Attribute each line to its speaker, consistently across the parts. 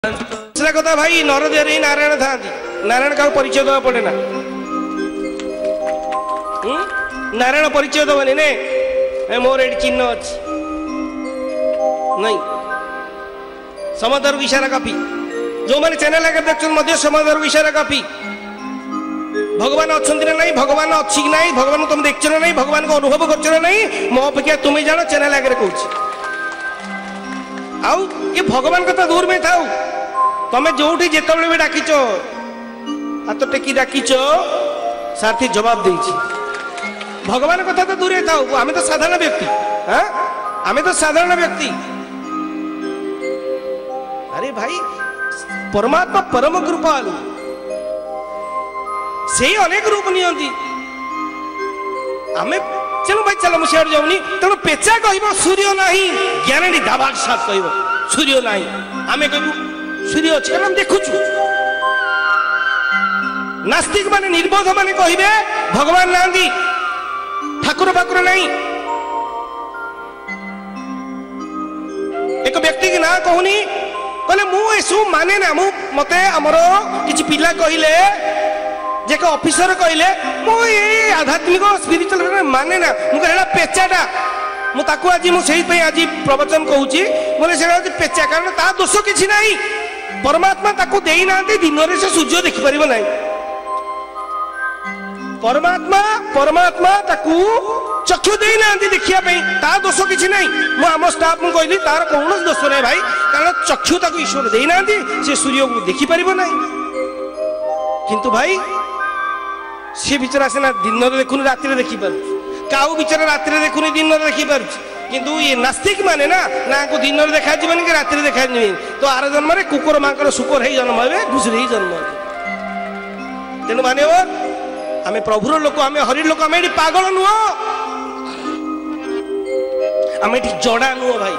Speaker 1: दूसरा कथा भाई नरदेव नारायण था नारायण का परिचय दवा पड़े ना नारायण परिचय दबनी ने मोर ये चिन्ह अच्छी नहीं समाधार इशारा काफी जो मैंने चैनल आगे देखते समाधार इशारा काफी भगवान अच्छा ना नहीं भगवान अच्छी ना भगवान तुम देख ना नहीं भगवान को अनुभव कर नहीं मो अपेक्षा तुम्हें जान चैनल आगे कह आउ ये भगवान कथा दूर में था तमें जो जिते भी डाकिच हाथ टेकी डाकिच साथी जवाब दे भगवान कथा तो दूर था आम तो साधारण व्यक्ति हाँ आम तो साधारण व्यक्ति अरे भाई परमात्मा परम कृपालु से अनेक रूप नियंती आमे चलो भाई चलो मुझे जाऊनी तेणु पेचा कह सूर्य नहीं ज्ञानी दाबाग साथ कह सूर्य नहीं आमे कहू सूर्य अच्छे हम देखुचु नास्तिक माने निर्बोध माने कहे भगवान नांदी ठाकुर पाकुर नहीं एक व्यक्ति की ना कहूनी कहले मुझे माने ना मते आमर किसी पिला कहले जे को ऑफिसर कहले मो ये आध्यात्मिक स्पिरिचुअल माने ना मुझे पेचाटा मुझे आज मुझे आज प्रवचन कहूँ बोले से पेचा कारण ता दोष किसी ना परमात्मा ताको देई ना दिन में से सूर्य देखि परिबो नहीं परमात्मा परमात्मा ताको चक्षु देई ना देखिया ता दोष किसी नहीं मु आम स्टाफ मु कहली तार कौन दोष नहीं भाई कारण चक्षु ताको ईश्वर देई ना से सूर्य को देखि परिबो नहीं किंतु भाई सी बिचारा सीना दिन देखुनी राति देखी पार काऊ बिचारा राति देखुनी दिन देखी पार किंतु ये नास्तिक माने ना को दिन देखा जीवन कि राति देखा जीवन तो आर जन्म में कुकुर मांकर शुकर ही जन्म हे घुसुरी ही जन्म हे तेणु माने आम प्रभुर लोक आम हरि लोक आम पागल नुह आम जड़ा नुह भाई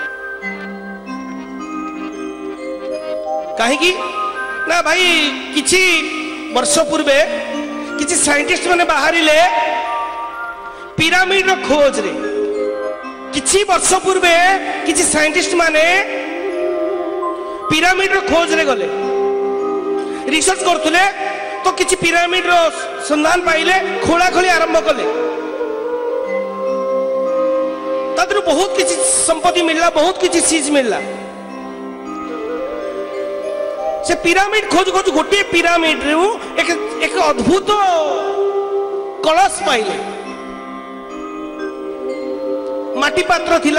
Speaker 1: कहीं ना भाई किछि वर्ष पूर्वे किछि साइंटिस्ट माने बाहर पिरामिड खोज रे किछि वर्ष पूर्वे किछि साइंटिस्ट माने पिरामिड खोज रे गले रिसर्च करथुले तो किछि पिरामिड रो संधान पाइले खोला खोली आरंभ कले तादर बहुत किछि संपत्ति मिलला बहुत किछि चीज मिलला से पिरामिड खोज खोज गोटे पिरामिड रू एक अद्भुत कलश पाइले माटी पात्र थिला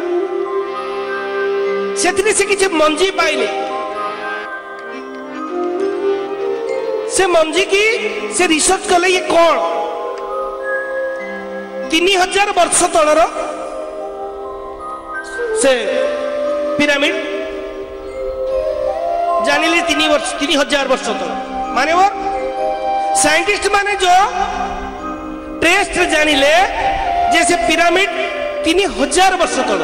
Speaker 1: से किसी मंजी पाइले से मंजी की से रिसर्च कले ये कौन 3000 वर्ष तलर से पिरामिड जानिले 3000 वर्ष तल माने वो साइंटिस्ट माने जो टेस्ट जानिले जैसे पिरामिड 3000 वर्ष तल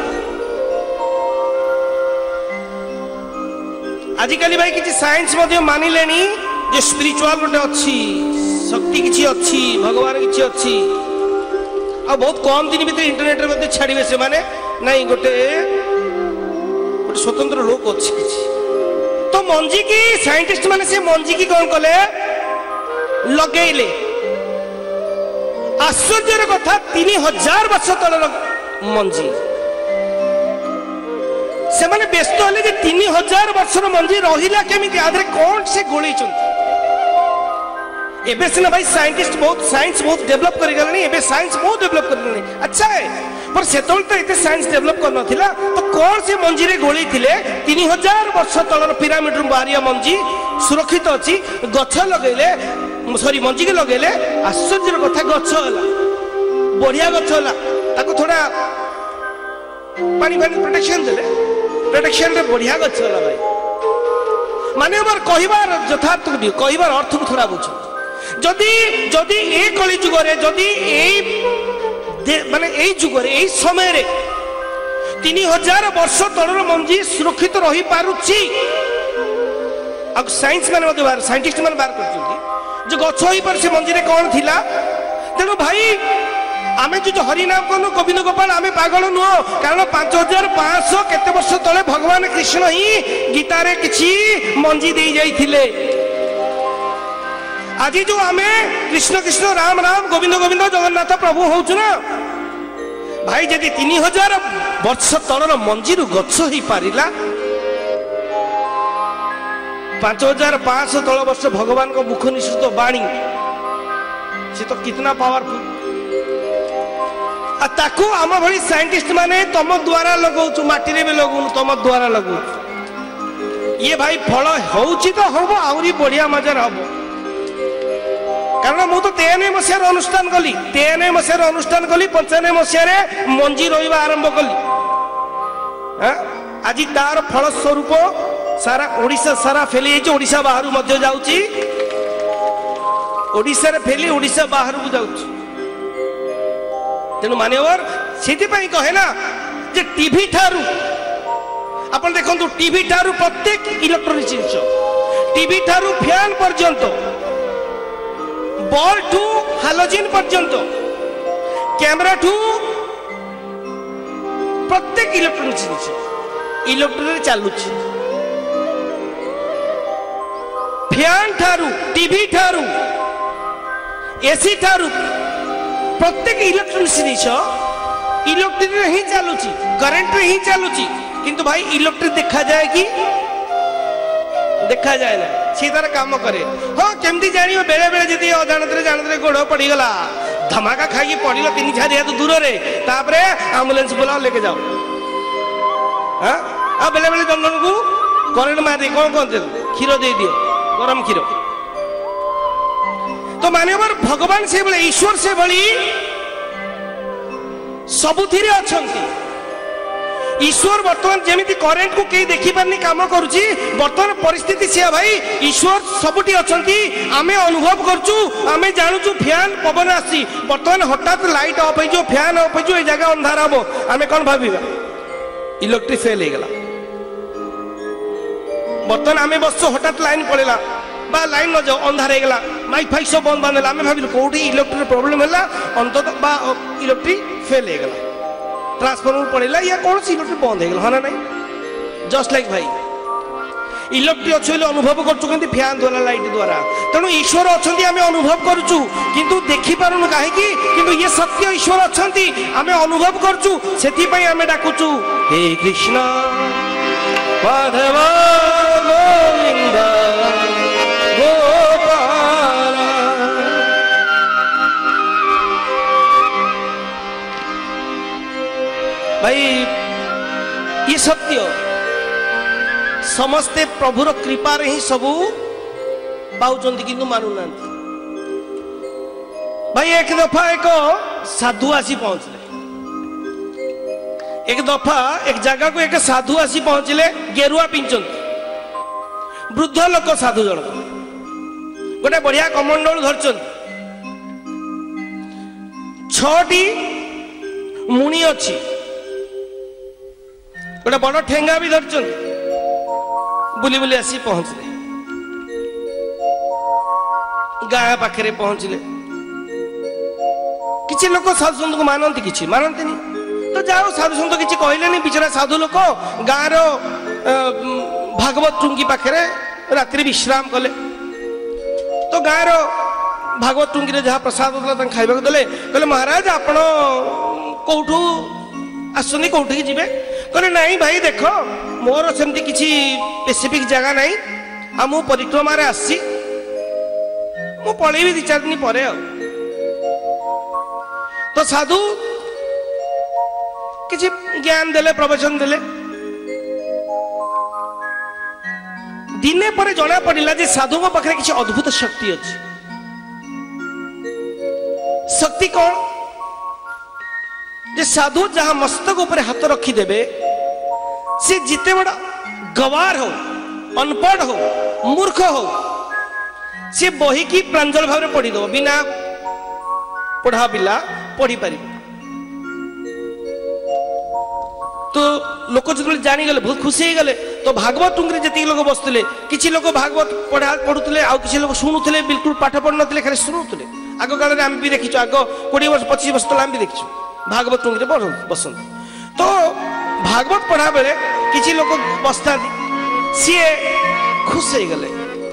Speaker 1: आजिकल भाई किसी साइंस मानिले जो स्पिरिचुअल गोटे अच्छी शक्ति किसी अच्छी भगवान किसी अच्छी आ बहुत कम दिन भीतर इंटरनेट रे छाड़े से माने नहीं गोटे स्वतंत्र लोक अच्छी किसी तो मंजी की साइंटिस्ट माने से मंजी की कौन कले लगेले आश्चर्य कथा 3000 वर्ष तल मंजी से माने व्यस्त हेले जे 3000 वर्षर मंजी रहिला केमिति आधरे कौन से गोली चंती एबे सिना भाई साइंटिस्ट बहुत साइंस बहुत डेवलप करि गलनी एबे साइंस बहुत डेवलप करनी अच्छा है पर सेतोल तो इते साइंस डेवलप करना थिला तो कौन से मंजी रे गोली थिले 3000 वर्ष तलर पिरामिड रु बारिया मंजी सुरक्षित अछि गछ लगेले सॉरी मंजी के लगेले आश्चर्य कथा गछ होला बढ़िया गछ होला ताको थोड़ा पानी पानी प्रोटेक्शन रे बढ़िया गछ होला भाई माने हमर कहिबार यथार्थ कहिबार अर्थ को थोड़ा बुझो जदी जदी ए कली जुग रे जदी ए माने ए जुग रे ए समय रे 3000 वर्ष तलर मंजी सुरक्षित रही पारुची अब साइंस माने बाहर साइंटिस्ट माने बाहर करछथि जो गछ होई पर से मंजी रे कोन थिला तेनु भाई आमे जो हरिनाम कनु गोविंद गोपाल आमे पागल नुह कारण 5500 केते वर्ष तले भगवान कृष्ण ही गीता रे किछि मंजी दे जाइथिले आज जो आमे कृष्ण कृष्ण राम राम गोविंद गोविंद जगन्नाथ प्रभु होउछु ना भाई जदि 3000 वर्ष तलर मंजी रु गछ ही पारिला 5500 तल वर्ष भगवान को मुख निसृत बाणी से तो कितना पावरफुल ताकू आम भली साइंटिस्ट माने तुम द्वारा लगौछु माटी रे भी लगौनु तुम द्वारा लगौछु ये भाई फल होउछि तो होबो आउरी बढ़िया मजा रहबो कारण मु तो 93 मसियार अनुष्ठान कली 93 मसियार अनुष्ठान कली 95 मसिया रे मंजी रोइबा आरंभ कली आज तार फल स्वरूप सारा ओडिसा सारा फेली जाइछि ओडिसा बाहर मध्य जाउछि ओडिसा रे फेली ओडिसा बाहर को जाउछि तेणु मान्यवर से कहे ना जे टीवी ठारू अपन देखो टीवी ठारू प्रत्येक इलेक्ट्रोनिक जिनिस टीवी ठारू फैन पर्यंत बॉल ठू हालोजिन पर्यंत कैमरा ठू प्रत्येक इलेक्ट्रोनिक जिनिस इलेक्ट्रिक चलुछि फैन ठारू टीवी ठारू एसी ठारू प्रत्येक इलेक्ट्रोनिक जिनिस इलेक्ट्रिक ही चलुछि करंट रे ही चलुछि किंतु भाई इलेक्ट्रिक देखा जाए कि देखा जाए ना सी तार काम करे हाँ केमती जानियो बेले बेले जदी जानते गोड़ पड़ी गला धमाका खाई पड़िलो 3-4 हाथ दूर रे तापरे एम्बुलेंस बुलाओ लेके जाओ हां आ बेले बेले जंगल को करंट मार दे कोन क्षीर दे दियो गरम क्षीर तो मान्यवर भगवान से बळे ईश्वर से बळी सबुथिरे अछंती ईश्वर वर्तमान जेमिति करेंट को कई देखि पारनी काम करूची वर्तमान परिस्थिति से भाई ईश्वर सबुठी अछंती आमे अनुभव करचू आमे जानूचू फैन पवन आसी वर्तमान हठात लाइट ऑफ हो जो फैन ऑफ हो जो ए जगह अंधार हबो आमे कोन भाबीबा इलेक्ट्रिक फेल हे गेला वर्तमान आमे बस हठात लाइन पड़ेला बा लाइन न जाओ अंधार हेगला माइक फाइक सब बंद बांधला आमे भाबिल कोठी इलेक्ट्रिक प्रॉब्लम होला अंत बा इलेक्ट्रिक फेल हेगला ट्रांसफॉर्मर पड़ेला या कौन सी इलेक्ट्रिक बंद हेगला हां ना नहीं जस्ट लाइक भाई इलेक्ट्रिक अछि बोले अनुभव करछु किंतु फैन द्वारा लाइट द्वारा तेणु ईश्वर अछंती आमे अनुभव करछु किंतु देखि पारुनु काहे कि किंतु ये सत्य ईश्वर अछंती आमे अनुभव करछु सेति पई आमे डाकुछु हे कृष्ण माधव गोविंद भाई ये सत्य समस्ते प्रभुर कृपा रे ही सबू पाउचंती किंतु मानु नांती भाई एक दफा एक साधु आसी पहुंचले एक दफा एक जगह को एक साधु आसी पहुंचले गेरुआ पिंचंती वृद्ध लोक साधु जन गोटे बढ़िया कमंडल धरचंती 6टी मुनि अछि गोटे बड़ ठेंगा भी धरचंती बुली बुली आसी पहुंचले गाँ पाखे पहुंचले किसी लोक साधु सन्त को मानती किसी मानती नहीं तो जाओ साधु सन्त किसी कहले बिचरा साधु लोक गाँव भागवत टुंगी पाखे रात्रि विश्राम कले तो गाँव भागवत टुंगी जहाँ प्रसाद होता खाइबा देले कहले महाराज आपण कौठू आसुनी कौठी जी कहले नहीं भाई देख मोर सेमती किसी स्पेसिफिक जगह नहीं आ मु परिक्रमा रे आसी मु पळेबी 2-4 दिन परे आ तो साधु किसी ज्ञान देले प्रवचन देले दिने पर जना पड़िला जे साधु को पाखरे किसी अद्भुत शक्ति अछि शक्ति कौन जे साधु जहां मस्तक ऊपर हाथ रखी देबे से जिते बड़ा गवार हो अनपढ़ हो मूर्ख हो से बही की प्रांजल भाव में पढ़ी दो बिना पढ़ा पिला पढ़ी पारि तो लोक जो जानी गले बहुत खुशी हो गले तो भागवत टुंगरे जति लोग बसुले किछि लोग भागवत पढ़ुले आ किछि लोग शुणुले बिल्कुल पाठ पढ़ नथिले खाली शुणुले आग काल आम भी देखी आग 20 वर्ष 25 वर्ष तले आम भी देखी भागवत टुंगी बसंत तो भागवत पढ़ा बेले किसी लोग बसता सी खुश हो गले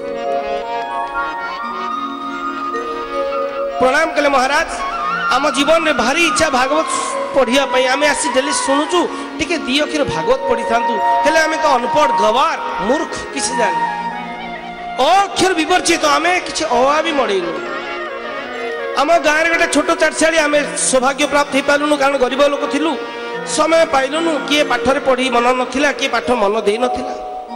Speaker 1: प्रणाम कले महाराज आम जीवन में भारी इच्छा भागवत पढ़िया आम आसी डेली शुणुचु टिके 2 अक्षर भागवत पढ़ी था हेले आम तो अनपढ़ गवार मूर्ख किसी जानी अक्षर विवर्जित आम किसी अवा भी मड़ेलु आम गाँव में गोटे छोट चाटशाड़ी आम सौभाग्य प्राप्त हो पार्लुनु कारण गरीब लोक थिलु समय पाइलुनु किए पाठरे पढ़ी मन नथिला किए पाठ मन दे नथिला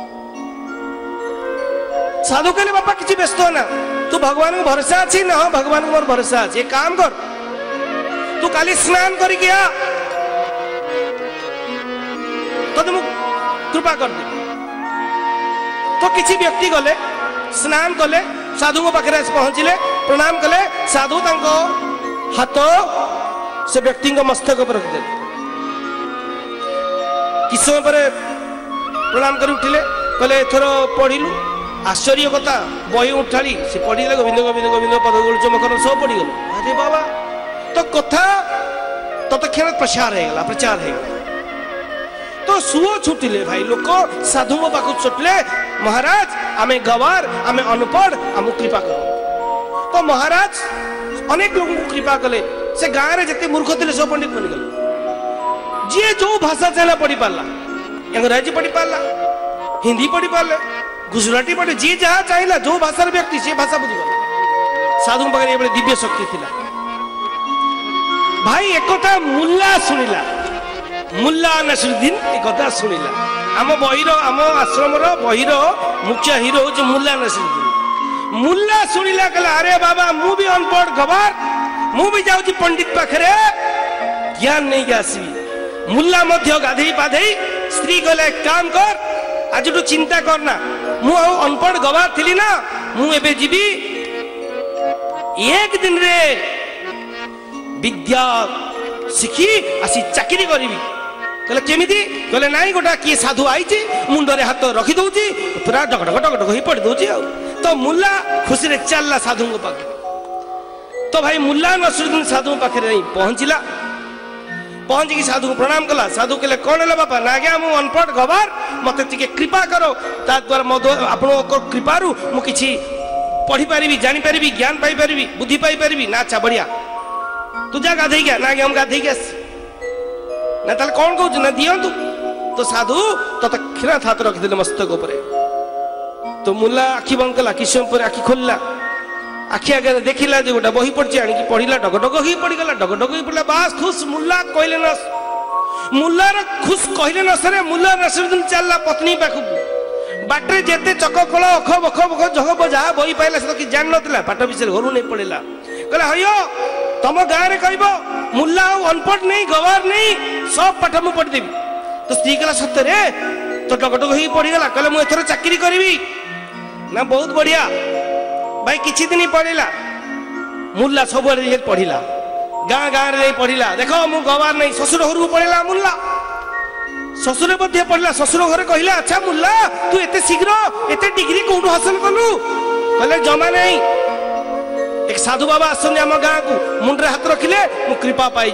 Speaker 1: साधु कहले बापा किसी व्यस्त हो ना तू भगवान को भरोसा अच्छी ना हाँ भगवान को मोर भरोसा अच्छी एक काम कर तू काली स्नान करके आ तो तुम कृपा कर दे तो किसी व्यक्ति गले स्नान कले साधु पाखे पहुंचले प्रणाम कले साधु हाथ से व्यक्ति मस्तक पर रखिदे कि समय पर प्रणाम कर उठिले कहले एथर पढ़िलु आश्चर्य कथा बही उठाड़ी से पढ़िले गोविंद गोविंद गोविंद पद चमकर सब पढ़ीगल अरे बाबा तो कथा तत्क्षण प्रचार हो गला तो सुओ छुटिले भाई लोक साधु पाख छुटले महाराज आमे गवार आमे अनपढ़ आम कृपा कर तो महाराज अनेक लोग कृपा कले से गाँव में जिते मूर्ख थे सब पंडित बनीगले जी जो भाषा चाहिए पढ़ी पार्ला अंग्रेजी पढ़ी पार्ला हिंदी पढ़ी पार्ले गुजराती पढ़े जी जहाँ चाहिए जो भाषार व्यक्ति से भाषा बुझीगला साधु पाखे दिव्य शक्ति थिला भाई एक मुल्ला शुणिला मुल्ला नसरुद्दीन एक शुणिला आम बहिर आम आश्रम बहिर मुख्य हिरो हूँ मुल्ला नसरुद्दीन मुल्ला शुणिला कहला अरे बाबा मु भी अनपढ़ गवार मु भी जाऊँ पंडित पाखे ज्ञान नहीं आसबी मुल्ला मध्य गाधे पाधे स्त्री कहले एक काम कर आज चिंता करना मु अनपढ़ गवार थी ना मुझे जीवी एक दिन रे विद्या शिखी आसी चाकरी करी कहले केमिति कहले नाई गोटा किए साधु आई मुंडरे हाथ रखी दौची पूरा डगडग डगडग ही पड़ी दौची तो मुल्ला खुशी रे चलला साधु पाखे तो भाई मुल्ला नसरुद्दीन साधु पाखे पहुंचला पहुंची साधु को प्रणाम कला साधु कहले कौन है बापा ना आज्ञा मु अनपढ़ गवार मत कृपा करो ता द्वारा मो आपण कृपारू मु किछि पढ़ी पारिबी जानि पारिबी ज्ञान पाई पारिबी बुद्धि पाई पारिबी ना अच्छा बढ़िया तू जा गाधे गया ना हम गाधे गया ना ताले कौन कहू ना दियंतु तो साधु तो क्षीण हाथ रखिदे मस्तक उपरे तो मुल्ला आखि बंद कला किछ समय पर आखि खोलला आखि आगे देखिला जे गोटा बही पड़ची आनी पढ़िला डगडग ही पड़ीगला डगडग ही पड़ला बास खुश मुल्ला कहले न मुल्लार खुश कहले न सरे मुल्ला नसरुद्दीन चलला पत्नी पाखु बाटे जेते चक कल अख बख बख जग बजा बही पाइला से कि जान नथिला पाठ विषय घर नहीं पड़ेला कहला हयो तुम गाँव में कह मुल्ला अनपढ़ नहीं गवार नहीं सब पाठ मुझे पढ़ीदेवी तो स्त्री कहला सत्य तो डगडग ही पड़ीगला कहले मुझे एथर चाकरी करी ना बहुत बढ़िया भाई किछि दिन पढ़िला मुल्ला सब पढ़िला गाँ गाँव में पढ़िला देखो मु गवार नहीं ससुर घर को पढ़िला मुल्ला ससुर मध्य पढ़िला ससुर घर कहला अच्छा मुल्ला तू एते शीघ्र एते डिग्री कौन हासिल कलु कहले जमा नहीं एक साधु बाबा आसने आम गाँ को मुंडे हाथ रखिले मु कृपा पाई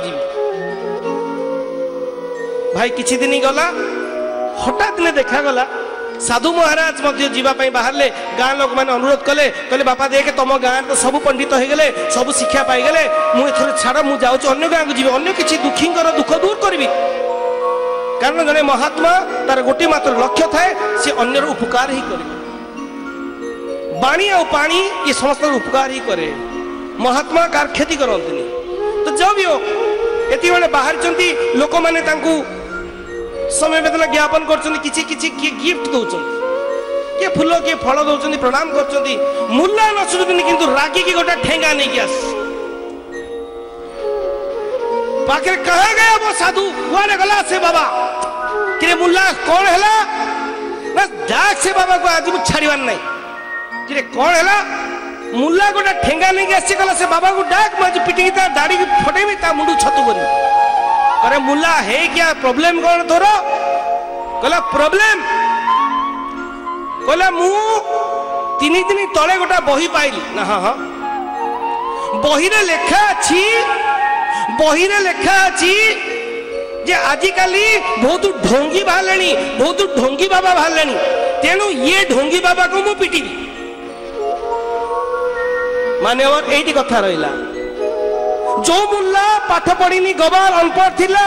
Speaker 1: भाई किछि दिन गला हठात ने देखा गला साधु महाराज जीवाई बाहर गाँ लोक मैंने अनुरोध कले कहले बापा देख तुम गाँव तो सब पंडित हो गले सब शिक्षा पाईगले मुझे छाड़ मुझे अन्य गाँव को जी अन्य किसी दुखी दुख दूर करी कारण जड़े महात्मा तार गोटे मात्र लक्ष्य थाए सी अन्यर उपकार ही करे बाणी आ पानी ये समस्त उपकार ही करे महात्मा कार क्षति करते तो जब भी हो ये बाहर लोक मैंने समय वेदना ज्ञापन कर गिफ्ट दौरान किए फूल किए फल दौरान प्रणाम कर मुल्ला नसरुद्दीन किंतु रागी की गोटा ठेंगा नहीं गया पाखे कहा गया वो साधु कुआड़े गला से बाबा कि मुल्ला कौन है ना डाक से बाबा को आज मुझे छाड़वार नहीं कि कौन है मुल्ला गोटा ठेंगा नहीं गया गला से बाबा को डाक मुझे पिटिकी दाढ़ी फटेबी मुंडू छतु करी अरे मुल्ला है क्या प्रॉब्लम कौन तोर कहला प्रॉब्लम कहला मु 3 दिन तले गोटा बही पाइली ना हाँ हाँ बहिरे लेखा अच्छी जे आजिकाली बहुत ढोंगी बाहर बहुत ढोंगी बाबा बाहर तेणु ये ढोंगी बाबा को मु पिटी माने और एटी कथा रहिला जो मुल्ला पाठ पढ़ीनी गवार अनपढ़ थिला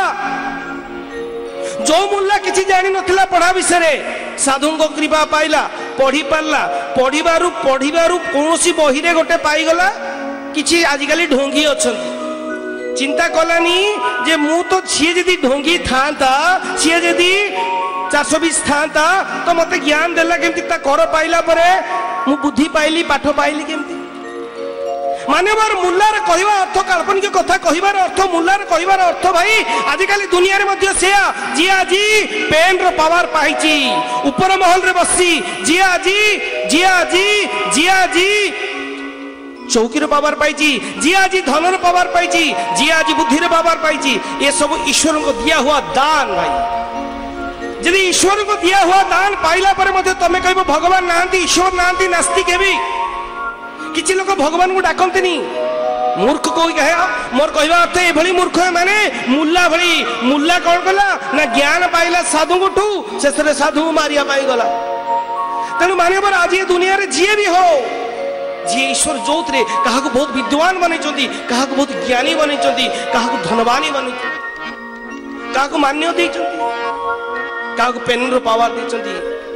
Speaker 1: जो मुल्ला किसी जानी नथिला पढ़ा विषय साधु को कृपा पाइला पढ़ी पारला पढ़िबारु कौनसी बहिरे गोटे पाइगला किछि आजिकाली ढोंगी अछंती चिंता कलानी जे मु तो सी जदि ढोंगी था सी जदि 420 था तो मते ज्ञान देला केमती ता कर पाइला परे मु बुद्धि पाइली पाठ पाइली केमती मानवर मुल्लार कहवा अर्थ काल्पनिक कथा कहबार अर्थ मुल्लार कहबार अर्थ भाई आजिकाली दुनिया रे मध्य से जी आज पेन रो पावर पाइची ऊपर महल रे बसी जी आज चौकी रो पावर पाइची जी आज धन रो पावर पाइची जी आज बुद्धि रो पावर पाइची ये सब ईश्वर को दिया हुआ दान भाई यदि ईश्वर को दिया हुआ दान पाइला पर मध्य तमे कहबो भगवान नांती ईश्वर नांती नास्तिक हेबी किछि लोक भगवान को डाकंतनी मूर्ख को कहे मोर कहवा अर्थ एभली मूर्ख माने मुल्ला भली मुल्ला कौन कला ना ज्ञान पाइला साधु को शेष साधु मारिया पाई गला तेणु मानवर आज ये दुनिया रे जी भी हो जी ईश्वर जोत रे कहा को बहुत विद्वान बने कहा को बहुत ज्ञानी बने कहा को धनवानी बने कहा को मान्य दे कहा को पेन रो पावर दे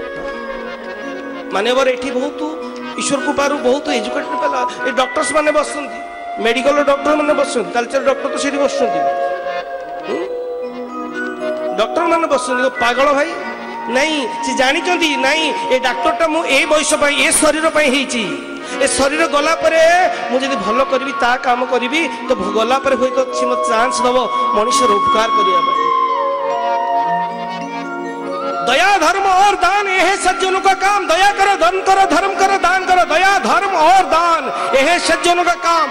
Speaker 1: मानवर एठी बहुत ईश्वर को पारु बहुत एजुकेटेड पेला ए डॉक्टर्स माने बसंती मेडिकल डॉक्टर माने बसंती कल्चर डॉक्टर तो सेठी बसंती डॉक्टर माने बसंती पागल भाई नहीं से जानी चंदी नहीं ए डॉक्टर टा मु ए बयस पई ए शरीर पई हेची ए शरीर गला परे मु जदी भलो करबी ता काम करबी तो गला परे होय तो से मत चांस दबो मनुष्य रो उपकार करिया भाई दया धर्म और दान यह सज्जनों का काम दया करो धर्म करो दान करो दया धर्म और दान यह सज्जनों का काम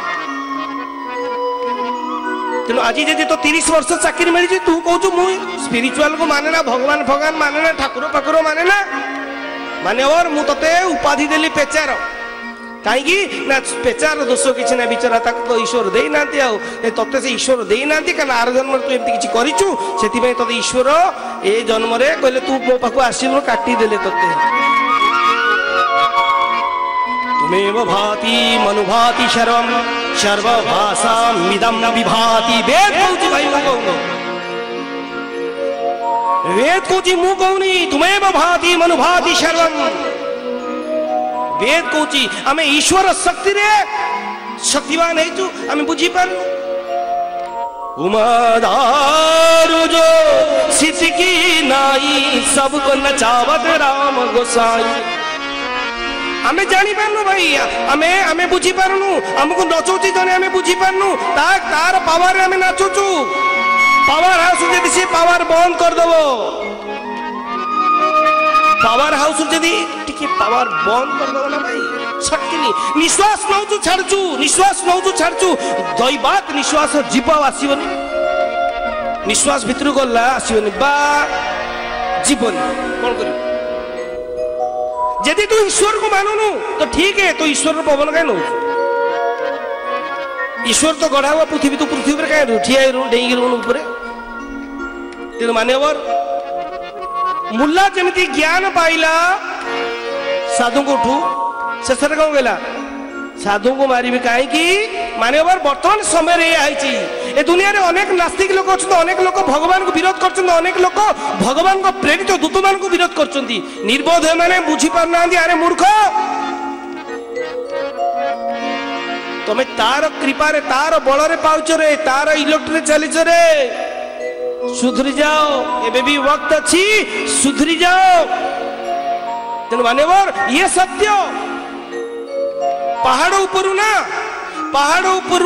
Speaker 1: तेणु आज जदि तो 30 वर्ष चाकरी मिली तू कहू मु स्पिरिचुअल को माने ना भगवान माने ना ठाकुर पाकुर माने ना माने और मु तते उपाधि देली पेचार कहीं ना पेचार दोष किसी ना बिचारा तो ईश्वर दे ना तत्ते से ईश्वर दे ना कारण आर जन्म तू एमती किसी करूँ से तते ईश्वर ए जन्म कहले तू मो पाक आसिलु काटी देले तते तुमेव भाति मनुभाति सर्वम सर्वभाषा मिदम विभाति वेद कहूँ भाई वेद कहूँ मु कहूनी तुमेव भाति मनुभाति सर्वम वेद कहूँ आम ईश्वर शक्ति रे शक्तिवान है आम बुझी पार उमादारु जो सिद्धि नाई सबको नचावत राम गोसाई आमे जानी पारनु भाई आमे आमे बुझी पारनु हमको नचौची जने आमे बुझी पारनु तार पावर आमे नाचुचु पावर हाउस जदि से पावर बंद कर दबो पावर हाउस जदि टिके पावर बंद कर दबो ना भाई छटकिनी निश्वास नौचु छाड़चु दैवात निश्वास जीव आसीबनी निश्वास भितर गला आसीबनी बा जीवन कौन कर यदि तू ईश्वर को मानुनु तो ठीक है तो ईश्वर पवन कहीं नौ ईश्वर तो गढ़ा हुआ पृथ्वी तो पृथ्वी पर कहीं ठिया डेई ऊपर तेणु मान्यवर मुल्ला जमी ज्ञान पाइला साधु को शेष कौन कहला साधु को मारिबे कहीं मान्यवर बर्तमान समय ए दुनिया रे अनेक नास्तिक लोक अच्छा अनेक लोक भगवान को विरोध कर अनेक लोक भगवान को प्रेरित दूत मान को विरोध कर निर्बोध मैंने बुझी पार ना अरे मूर्ख तमे तार कृपा रे तार बल रे पाउच रे तार इलेक्ट्री चलीच रे सुधरी जाओ एबे भी वक्त अच्छी सुधरी जाओ तेणु मान्यवर ये सत्य पहाड़ ऊपर ना पहाड़ ऊपर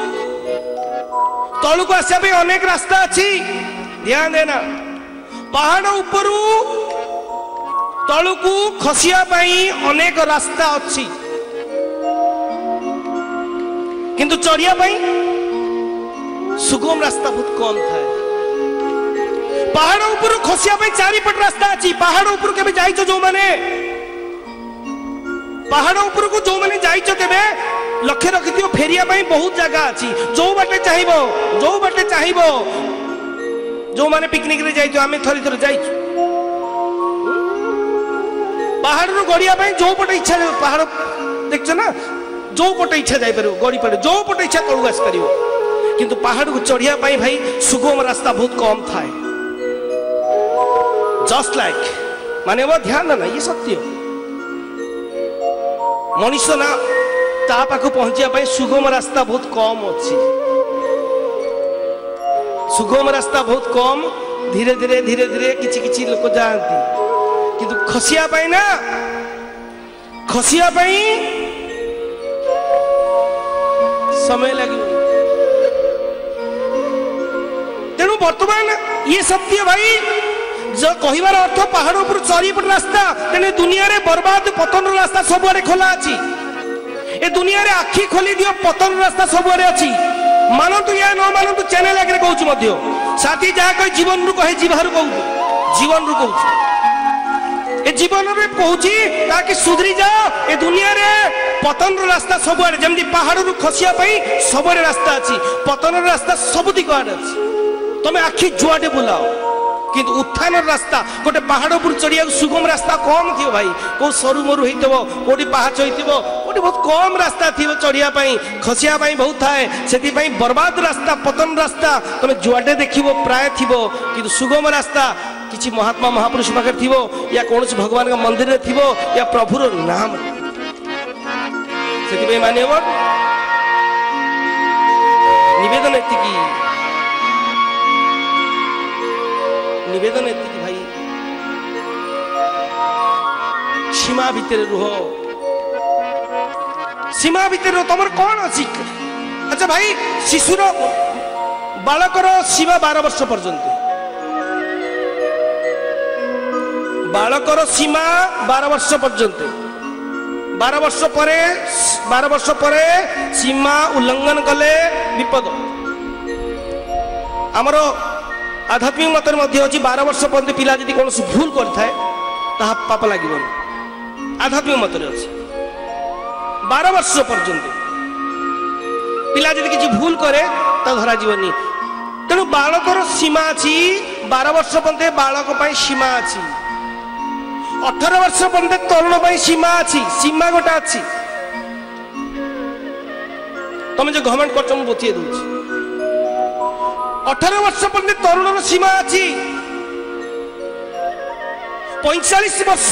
Speaker 1: तलू को आसा अनेक रास्ता अच्छी ध्यान देना पहाड़ ऊपर तलू को खसिया अनेक रास्ता अच्छी किंतु चढ़िया सुगम रास्ता बहुत कम था पहाड़ ऊपर खसिया चारिपट रास्ता अच्छी पहाड़ ऊपर के जाइଛ जो माने पहाड़ ऊपर को जो माने जाइଛ केबे लक्ष्य रखिथियो फेरिया पई बहुत जगह अछि जो बाटे चाहिबो जो माने पिकनिक रे जाइतो आमे थरी थरी जाइछु पहाड़ रो गड़िया पई जो पटे इच्छा पहाड़ देखछ ना जो पटे इच्छा जाई परु गड़ी पड़े जो पटे इच्छा तळु आस करिवो किंतु पहाड़ को चढ़िया पई भाई सुगम रास्ता बहुत कम थाए जस्ट लाइक माने वो ध्यान ना ये सत्य मनुष्य ना ता पाखु पहुंचिया पई सुगम रास्ता बहुत कम अछि सुगम रास्ता बहुत कम धीरे धीरे किछि लोक जानती किंतु खसिया पई ना खसिया पई समय लगे तेणु वर्तमान ये सत्य भाई जो कहिबार अर्थ पहाड़ ऊपर चारिपट रास्ता तेने दुनिया रे बर्बाद पतन रास्ता सबुआरे खोला अछि ए दुनिया रे आखि खोली दियो पतन रास्ता सबुआरे अछि मानतु या न मानतु चैनल आगे कहूछु मध्य साथी जहा कहि जीवन रु कहि जीवारु कहू जीवन रु कहू ए जीवन रे कहूची ताकि सुधरी जा ए दुनिया रे पतन रास्ता सबुआरे जेमति पहाड़ रु खसिया पई सबुआरे रास्ता अछि पतन रास्ता सब दिक आडे अछि तमे आखि जुआडे बुलाओ किंतु उत्थान रास्ता गोटे पहाड़ ऊपर चढ़िया सुगम रास्ता कम थी भाई को सरू मरु होइतबो कोडी पहाच होइतबो कोडी बहुत कम रास्ता थी चढ़िया पई खसिया पई बहुत थाए सेति पई बर्बाद रास्ता पतन रास्ता तमे जुआडे देखिबो प्राय थिबो किंतु सुगम रास्ता किछि महात्मा महापुरुष पाखे थिबो या कोनस भगवान का मंदिर रे थिबो या प्रभुर नाम सेति पई मानेबो निवेदन एतिकी निवेदन एतिकी भाई सीमा भितर रुह सीमा भितर तुम कौन अच्छी अच्छा भाई शिशुर बालकर सीमा 12 वर्ष पर्यंत बालकर सीमा 12 वर्ष पर्यंत 12 वर्ष पर सीमा उल्लंघन कले विपद आमर आध्यात्मिक मत अच्छी 12 वर्ष पर्यंत पिला यदि कौन भूल करए पाप लगे आध्यात्मिक मत अच्छी 12 वर्ष पर्यंत पिला यदि किसी भूल करे तो धरा जीवनी तेणु बालकर सीमा अच्छी 12 वर्ष पर्यंत बालक सीमा अच्छी 18 वर्ष पर्यंत तरुण सीमा अच्छी सीमा गोटा अच्छी तुम जो गवर्नमेंट कर बचे दूसरी 18 वर्ष पर्यंत तरुण सीमा अच्छी 45 वर्ष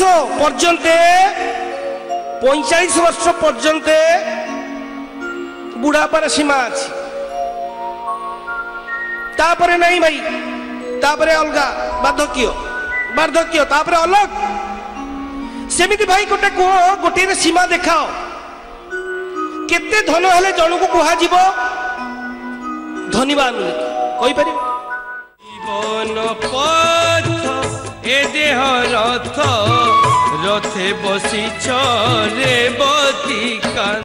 Speaker 1: पर्यंत बुढ़ापार सीमा अच्छी तापरे नहीं भाई तापरे अलगा वार्धक्य तापरे अलग सेमिति भाई गोटे कह गोटे सीमा देखाओ केते धन हेले जन को कह धनीवान कही पार जीवन पथ ए देह रथ रथे बसी चले बती